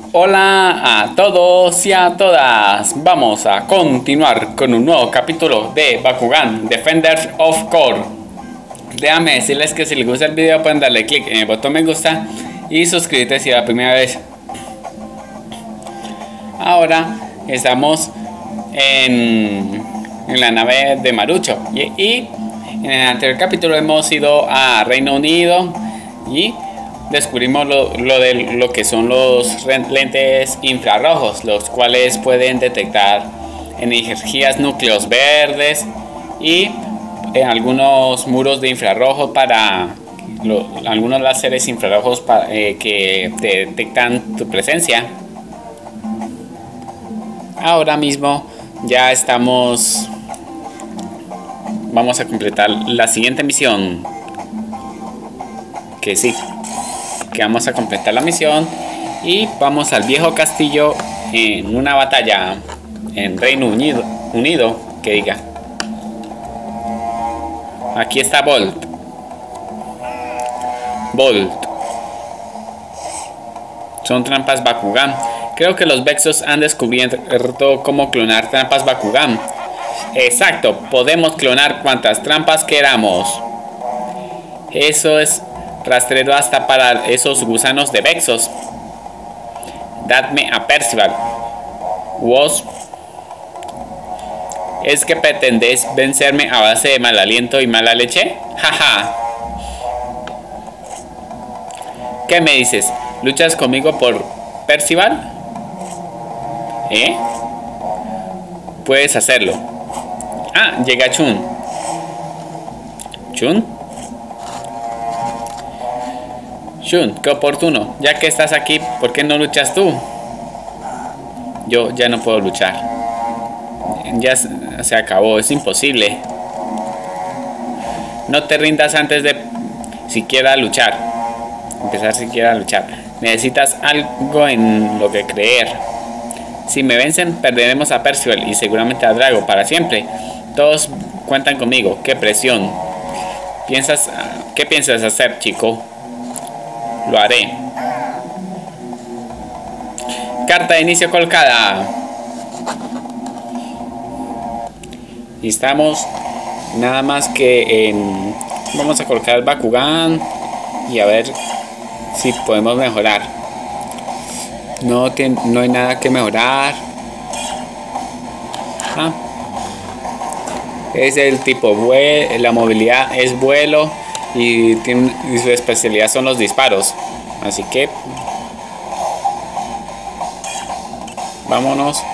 Hola a todos y a todas. Vamos a continuar con un nuevo capítulo de Bakugan Defenders of Core. Déjame decirles que si les gusta el video pueden darle click en el botón me gusta y suscribirte si es la primera vez. Ahora estamos en la nave de Marucho y en el anterior capítulo hemos ido a Reino Unido y descubrimos lo que son los lentes infrarrojos, los cuales pueden detectar energías núcleos verdes y algunos muros de infrarrojo para algunos láseres infrarrojos que detectan tu presencia. Ahora mismo ya vamos a completar la siguiente misión, que vamos a completar la misión y vamos al viejo castillo en una batalla en Reino Unido, que diga. Aquí está Bolt. Son trampas Bakugan. Creo que los Vexos han descubierto cómo clonar trampas Bakugan. Exacto, podemos clonar cuantas trampas queramos. Eso es rastrero hasta para esos gusanos de Vexos. Dadme a Percival. ¿Vos? ¿Es que pretendéis vencerme a base de mal aliento y mala leche? Jaja. ¿Qué me dices? ¿Luchas conmigo por Percival? Puedes hacerlo. Ah, llega Chun. ¿Chun? Chun, qué oportuno. Ya que estás aquí, ¿por qué no luchas tú? Yo ya no puedo luchar. Ya se acabó, es imposible. No te rindas antes de siquiera luchar. Empezar siquiera a luchar. Necesitas algo en lo que creer. Si me vencen, perderemos a Percival y seguramente a Drago para siempre. Todos cuentan conmigo. ¡Qué presión! ¿Qué piensas hacer, chico? Lo haré. Carta de inicio colocada. Y estamos nada más que en... Vamos a colocar el Bakugan y a ver si podemos mejorar. No hay nada que mejorar. Es el tipo vuelo, la movilidad es vuelo y su especialidad son los disparos. Así que vámonos.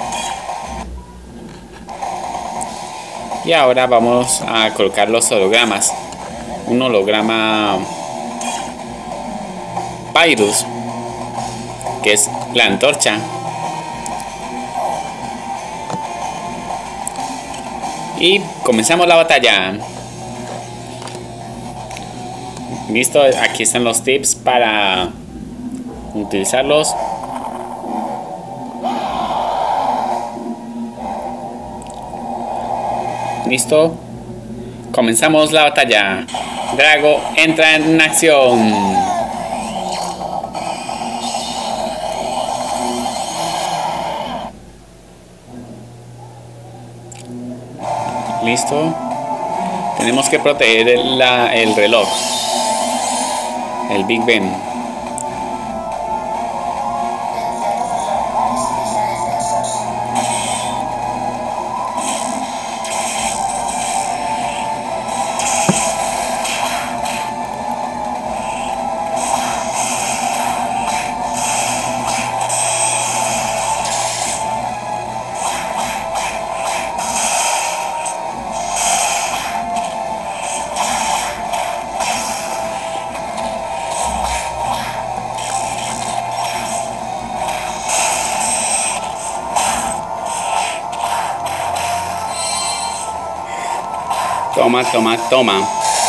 Y ahora vamos a colocar los hologramas. Un holograma Pyrus, que es la antorcha. Y comenzamos la batalla. Listo, aquí están los tips para utilizarlos. Listo. Comenzamos la batalla. Drago entra en acción. Listo. Tenemos que proteger el reloj. El Big Ben. Toma.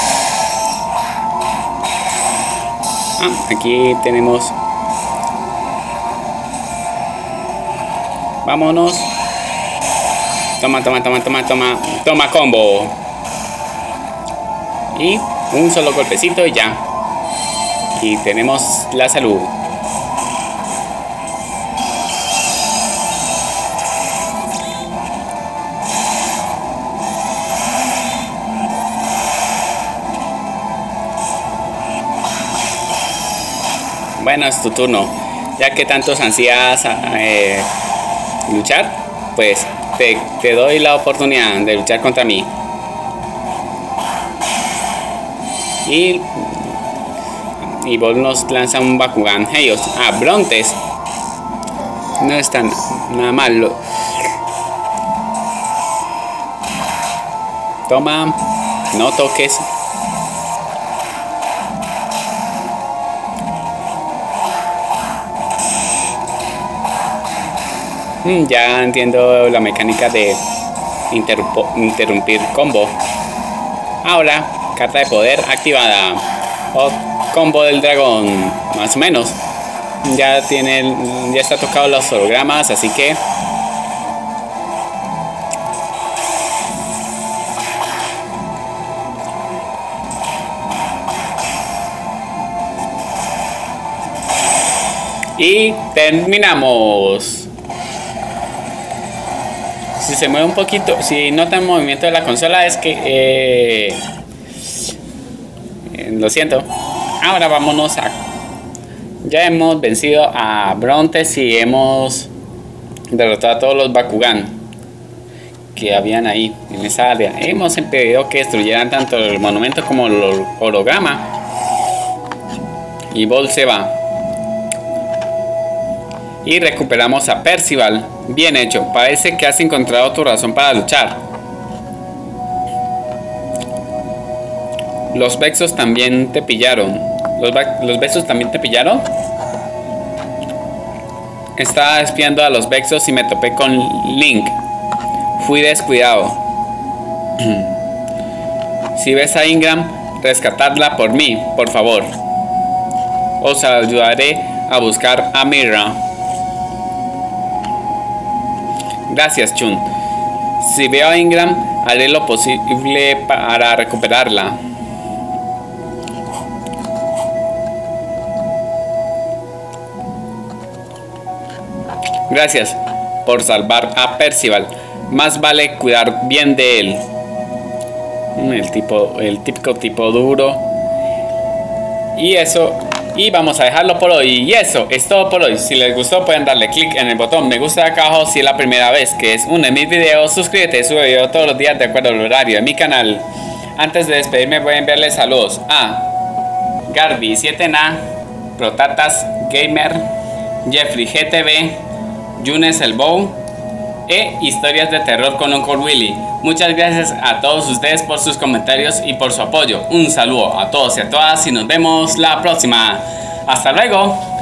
Aquí tenemos. Vámonos. Toma combo. Y un solo golpecito y ya. Y tenemos la salud. Bueno, es tu turno. Ya que tantos ansías luchar, pues te doy la oportunidad de luchar contra mí. Y vos nos lanza un Bakugan. Ellos, Brontes. No está nada mal. Toma, no toques. Ya entiendo la mecánica de interrumpir combo. Ahora, carta de poder activada. O combo del dragón, más o menos. Ya está tocado los hologramas, así que y terminamos. Si se mueve un poquito, si nota el movimiento de la consola, es que lo siento. Ahora vámonos a... Ya hemos vencido a Brontes y hemos derrotado a todos los Bakugan que habían ahí en esa área. Hemos impedido que destruyeran tanto el monumento como el holograma. Y Ball se va. Y recuperamos a Percival. Bien hecho, parece que has encontrado tu razón para luchar. Los Vexos también te pillaron. ¿Los Vexos también te pillaron? Estaba espiando a los Vexos y me topé con Link. Fui descuidado. Si ves a Ingram, rescatarla por mí, por favor. Os ayudaré a buscar a Mira. Gracias, Chun. Si veo a Ingram, haré lo posible para recuperarla. Gracias por salvar a Percival. Más vale cuidar bien de él. El típico tipo duro. Y vamos a dejarlo por hoy. Y eso es todo por hoy. Si les gustó, pueden darle click en el botón me gusta de acá abajo si es la primera vez que es uno de mis videos. Suscríbete, subo video todos los días de acuerdo al horario de mi canal. Antes de despedirme, voy a enviarles saludos a Garby 7na, Protatas Gamer, Jeffrey GTV, Yunes el Bow e Historias de Terror con Uncle Willy. Muchas gracias a todos ustedes por sus comentarios y por su apoyo. Un saludo a todos y a todas y nos vemos la próxima. Hasta luego.